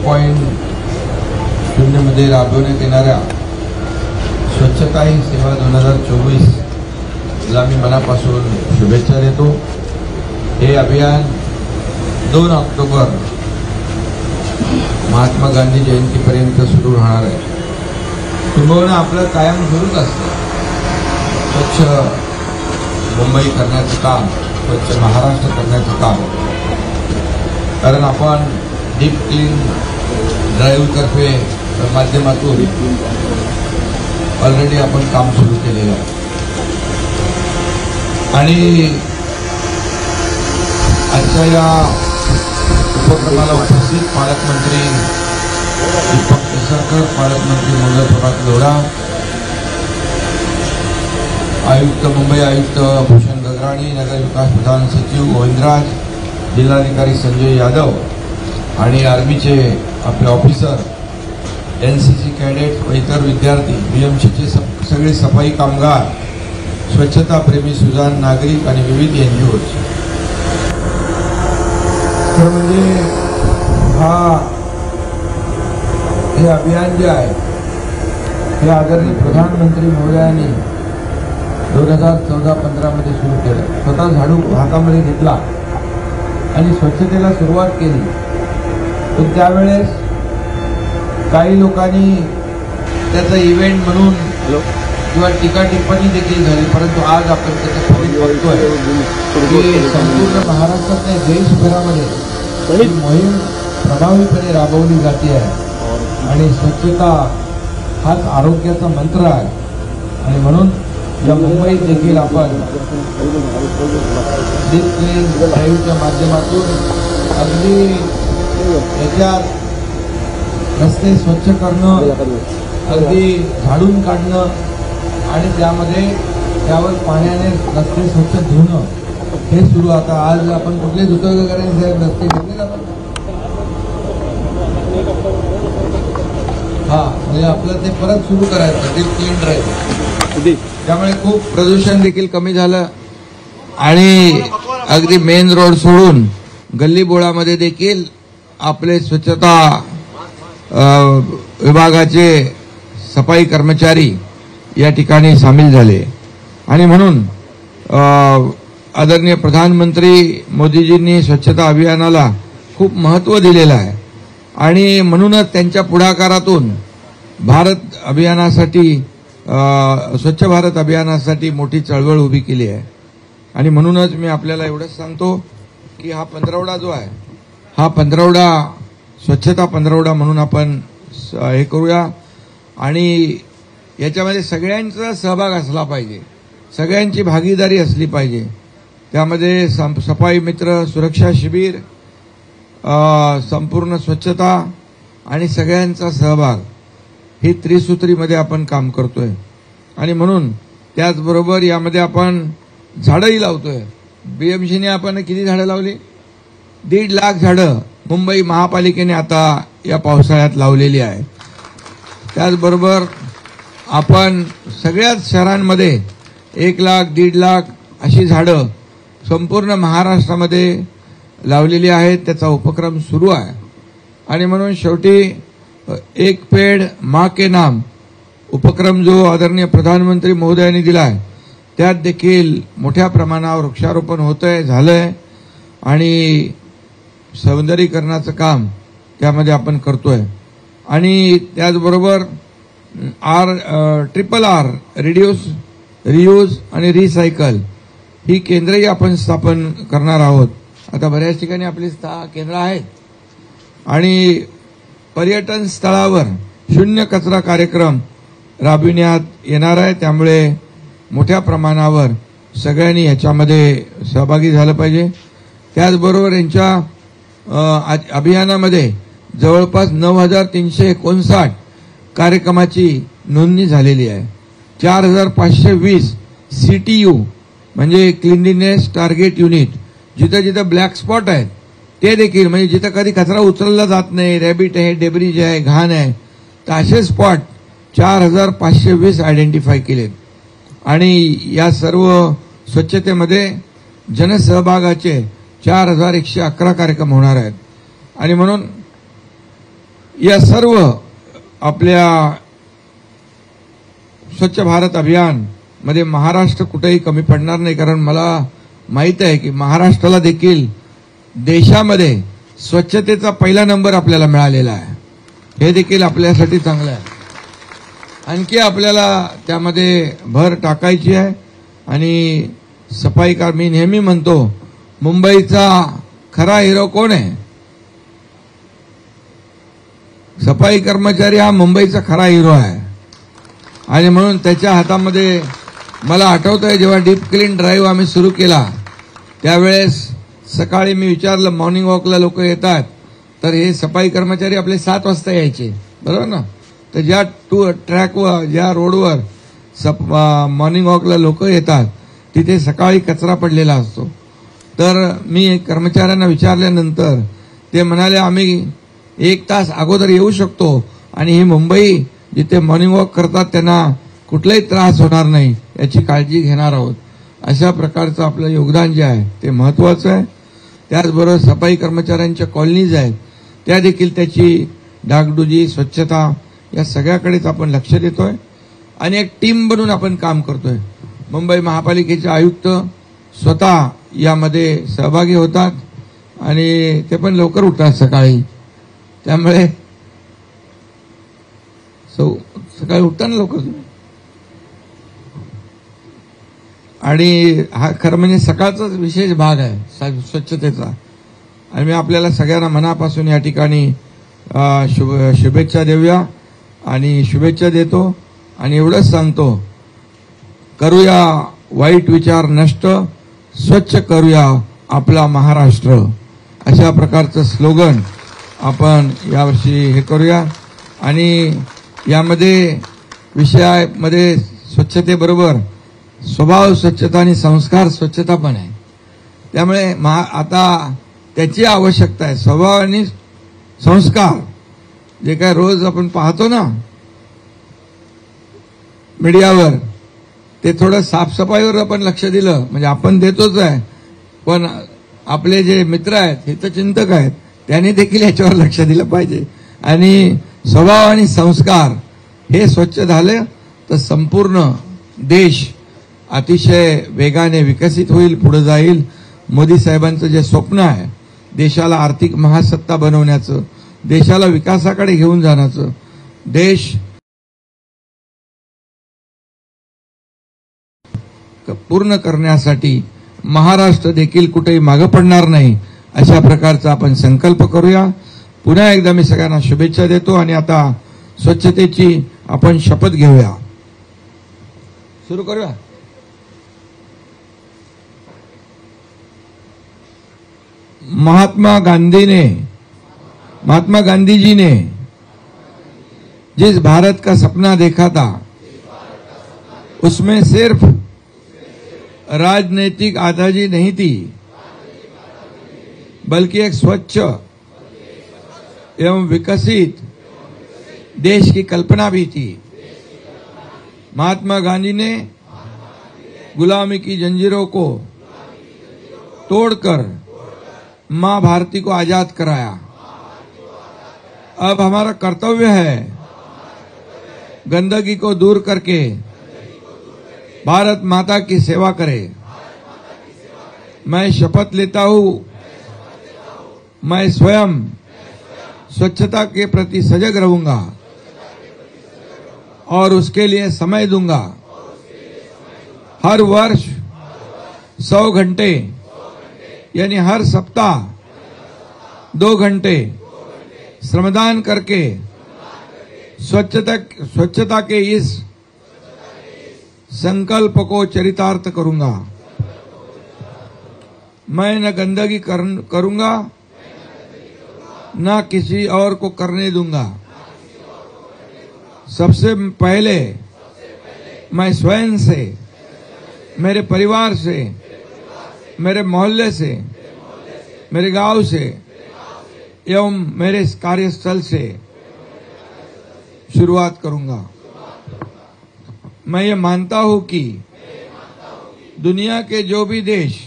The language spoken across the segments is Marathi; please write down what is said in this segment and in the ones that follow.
3.0 मध्ये राबवण्यात येणाऱ्या स्वच्छता ही सेवा 2024 ला मी मनापासून शुभेच्छा देतो। हे अभियान 2 ऑक्टोबर महात्मा गांधी जयंतीपर्यंत सुरू राहणार आहे। किंबहुना आपलं कायम सुरूच असतं स्वच्छ मुंबई करण्याचं काम, स्वच्छ महाराष्ट्र करण्याचं काम, कारण आपण डीप क्लीन ड्राईव्ह तर्फे माध्यमातून ऑलरेडी आपण काम सुरू केलेलं आहे। आणि आजच्या या उपक्रमाला उपस्थित पालकमंत्री दीपक केसरकर, पालकमंत्री मनोहर प्रभात लोढा, आयुक्त मुंबई आयुक्त भूषण गगराणी, नगर विकास प्रधान सचिव गोविंदराज, जिल्हाधिकारी संजय यादव आणि आर्मीचे आपले ऑफिसर, एनसीसी कॅडेट व इतर विद्यार्थी, बीएमसीचे सगळे सफाई कामगार, स्वच्छता प्रेमी सुजाण नागरिक आणि विविध एनजीओज। तर म्हणजे हे अभियान जे आहे हे आदरणीय प्रधानमंत्री महोदयांनी 2014-15 मध्ये सुरू केलं। स्वतः झाडू हातामध्ये घेतला आणि स्वच्छतेला सुरुवात केली। पण त्यावेळेस काही लोकांनी त्याचा इव्हेंट म्हणून किंवा टीका टिप्पणी देखील झाली, परंतु आज आपण त्याचं फलित बघतोय की संपूर्ण महाराष्ट्रात नाही देशभरामध्ये ही मोहीम प्रभावीपणे राबवली जाते आहे आणि स्वच्छता हाच आरोग्याचा मंत्र आहे। आणि म्हणून या मुंबईत देखील आपण डीप क्लीन ड्राईव्हच्या माध्यमातून अगदी याच्यात रस्ते स्वच्छ करणं, अगदी झाडून काढणं आणि त्यावर पाण्याने रस्ते स्वच्छ धुणं हे सुरू। आता आज आपण कुठले धुतो वगैरे रस्ते घेतले आपण म्हणजे आपलं ते परत सुरू करायचं डीप क्लीन ड्राईव्ह। त्यामुळे खूप प्रदूषण देखील कमी झालं आणि अगदी मेन रोड सोडून गल्ली बोळामध्ये देखील आपले स्वच्छता विभागाचे सफाई कर्मचारी या ठिकाणी सामील झाले। आणि म्हणून आदरणीय प्रधानमंत्री मोदीजींनी स्वच्छता अभियानाला खूप महत्त्व दिलेलं आहे आणि म्हणूनच त्यांच्या पुढाकारातून भारत अभियानासाठी स्वच्छ भारत अभियानासाठी मोठी चळवळ उभी केली आहे। आणि म्हणूनच मी आपल्याला एवढंच सांगतो की हा पंधरवडा जो आहे हा पंधरवडा स्वच्छता पंधरवडा म्हणून आपण हे करूया आणि याच्यामध्ये सगळ्यांचा सहभाग असला पाहिजे, सगळ्यांची भागीदारी असली पाहिजे। त्यामध्ये सफाई मित्र, सुरक्षा शिबिर, संपूर्ण स्वच्छता आणि सगळ्यांचा सहभाग ही त्रिसूत्रीमध्ये आपण काम करतोय। आणि म्हणून त्याचबरोबर यामध्ये आपण झाडंही लावतोय। बीएमसीने आपण किती झाडं लावली? 1.5 लाख झाडं मुंबई महापालिकेने आता या पावसाळ्यात लावलेली आहे। त्याचबरोबर आपण सगळ्याच शहरांमध्ये 1 लाख 1.5 लाख अशी झाडं संपूर्ण महाराष्ट्रामध्ये लावलेली आहेत। त्याचा उपक्रम सुरू आहे। आणि म्हणून शेवटी एक पेड़ माँ के नाम उपक्रम जो आदरणीय प्रधानमंत्री महोदयांनी दिला आहे त्यात देखील मोठ्या प्रमाणावर वृक्षारोपण होतंय, झालंय आणि सौंदर्यीकरणाचं काम त्यामध्ये आपण करतोय। आणि त्याचबरोबर RRR रिड्यूस, रियूज आणि रिसायकल ही केंद्रही आपण स्थापन करणार आहोत। आता बऱ्याच ठिकाणी आपली केंद्र आहेत आणि पर्यटन स्थळावर शून्य कचरा कार्यक्रम राबविण्यात येणार आहे। त्यामुळे मोठ्या प्रमाणावर सगळ्यांनी याच्यामध्ये सहभागी झालं पाहिजे। त्याचबरोबर यांच्या अभियानामध्ये जवळपास 9,359 कार्यक्रमाची नोंदणी झालेली आहे। 4,520 CTU म्हणजे क्लिनलीनेस टार्गेट युनिट, जिथं जिथं ब्लॅक स्पॉट आहेत ते देखील, म्हणजे जिथं कधी कचरा उचलला जात नाही, रॅबिट आहे, डेब्रिज आहे, घाण आहे, तर असे स्पॉट 4,520 आयडेंटिफाय केलेत। आणि या सर्व स्वच्छतेमध्ये जनसहभागाचे 4,111 कार्यक्रम होणार आहेत। आणि म्हणून या सर्व आपल्या स्वच्छ भारत अभियान मध्ये महाराष्ट्र कुठेही कमी पडणार नाही, कारण मला माहित आहे की महाराष्ट्राला देखील देशामध्ये स्वच्छतेचा पहिला नंबर आपल्याला मिळालेला आहे. हे देखील आपल्यासाठी चांगलं आहे. आणखी आपल्याला त्यामध्ये भर टाकायची आहे. आणि सफाईकार, मी नेहमी म्हणतो मुंबईचा खरा हिरो कोण आहे? सफाई कर्मचारी हा मुंबईचा खरा हिरो आहे. आणि म्हणून त्याच्या हातामध्ये मला आठवतंय जेव्हा डीप क्लीन ड्राईव्ह आम्ही सुरू केला त्यावेळेस सकाळी मी विचारलं, मॉर्निंग वॉकला लोक येतात तर हे सफाई कर्मचारी आपले 7 वाजता यायचे, बरोबर ना? तर ज्या ट्रॅकवर, ज्या रोडवर मॉर्निंग वॉकला लोक येतात तिथे सकाळी कचरा पडलेला असतो. तर मी कर्मचाऱ्यांना विचारल्यानंतर ते म्हणाले आम्ही 1 तास अगोदर येऊ शकतो आणि ही मुंबई जिथे मॉर्निंग वॉक करतात त्यांना कुठलाही त्रास होणार नाही याची काळजी घेणार आहोत. अशा प्रकारचं आपलं योगदान जे आहे ते महत्वाचं आहे. त्याचबरोबर सफाई कर्मचाऱ्यांच्या कॉलनीज आहेत त्या देखील त्याची डागडुजी, स्वच्छता या सगळ्याकडेच आपण लक्ष देतोय आणि एक टीम बनून आपण काम करतोय. मुंबई महापालिकेचे आयुक्त स्वतः यामध्ये सहभागी होतात आणि ते पण लवकर उठतात सकाळी. त्यामुळे सकाळी उठताना लवकर. आणि हा खरं म्हणजे सकाळचाच विशेष भाग आहे स्वच्छतेचा. आणि मी आपल्याला सगळ्यांना मनापासून या ठिकाणी शुभेच्छा देऊया आणि शुभेच्छा देतो आणि एवढंच सांगतो, करूया वाईट विचार नष्ट, स्वच्छ करूया आपला महाराष्ट्र, अशा प्रकारचं स्लोगन आपण यावर्षी हे करूया. आणि यामध्ये विषयामध्ये स्वच्छतेबरोबर स्वभाव स्वच्छता आणि संस्कार स्वच्छता पण आहे. त्यामुळे आता त्याची आवश्यकता आहे. स्वभाव आणि संस्कार जे काय रोज आपण पाहतो ना मीडियावर, ते थोडं साफसफाईवर आपण लक्ष दिलं म्हणजे आपण देतोच आहे, पण आपले जे मित्र आहेत, हितचिंतक आहेत, त्यांनी देखील याच्यावर लक्ष दिलं पाहिजे. आणि स्वभाव आणि संस्कार हे स्वच्छ झाले तर संपूर्ण देश अतिशय वेगाने विकसित होईल, पुढे जाईल. मोदी साहेबांचं जे स्वप्न आहे देशाला आर्थिक महासत्ता बनवण्याचं, देशाला विकासाकडे घेऊन जाण्याचं, देश पूर्ण करण्यासाठी महाराष्ट्र देखील कुठेही मागे पडणार नाही अशा प्रकारचा आपण संकल्प करूया. पुन्हा एकदा मी सगळ्यांना शुभेच्छा देतो आणि आता स्वच्छतेची आपण शपथ घेऊया. सुरू करूया. महात्मा गांधी जी ने जिस भारत का सपना देखा था उसमें सिर्फ राजनीतिक आजादी नहीं थी, बल्कि एक स्वच्छ एवं विकसित देश की कल्पना भी थी. महात्मा गांधी ने गुलामी की जंजीरों को तोड़कर मां भारती को आजाद कराया. अब हमारा कर्तव्य है गंदगी को दूर करके भारत माता की सेवा करें. मैं शपथ लेता हूं, मैं स्वयं स्वच्छता के प्रति सजग रहूंगा और उसके लिए समय दूंगा. हर वर्ष 100 घंटे यानी हर सप्ताह 2 घंटे श्रमदान करके स्वच्छता के इस संकल्प को चरितार्थ करूंगा. मैं न गंदगी करूंगा, न किसी और को करने दूंगा. सबसे पहले मैं स्वयं से, मेरे परिवार से, मेरे मोहल्ले से, मेरे गांव से एवं मेरे कार्यस्थल से शुरुआत करूंगा. मैं ये मानता हूं कि दुनिया के जो भी देश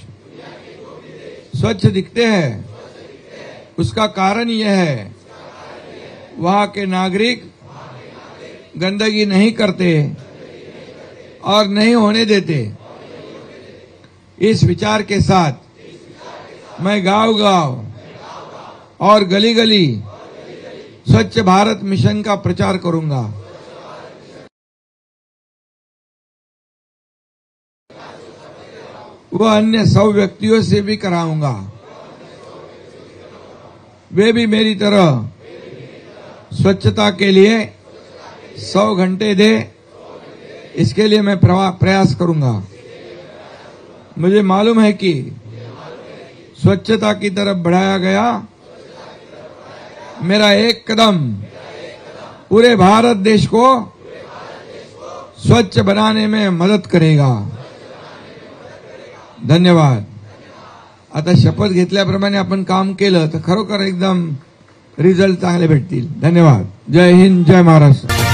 स्वच्छ दिखते हैं उसका कारण यह है वहां के नागरिक गंदगी नहीं करते और नहीं होने देते। इस विचार के साथ मैं गांव-गांव और गली-गली स्वच्छ भारत मिशन का प्रचार करूंगा। वह अन्य 100 व्यक्तियों से भी कराऊंगा। वे भी मेरी तरह स्वच्छता के लिए 100 घंटे दे, इसके लिए मैं प्रयास करूंगा। मुझे मालूम है कि स्वच्छता की तरफ बढ़ाया गया मेरा एक कदम पूरे भारत देश को स्वच्छ बनाने में मदत करेगा। धन्यवाद। आता शपथ घेतल्याप्रमाणे आपण काम केलं तर खरोखर एकदम रिझल्ट चांगले भेटतील। धन्यवाद। जय हिंद, जय महाराष्ट्र।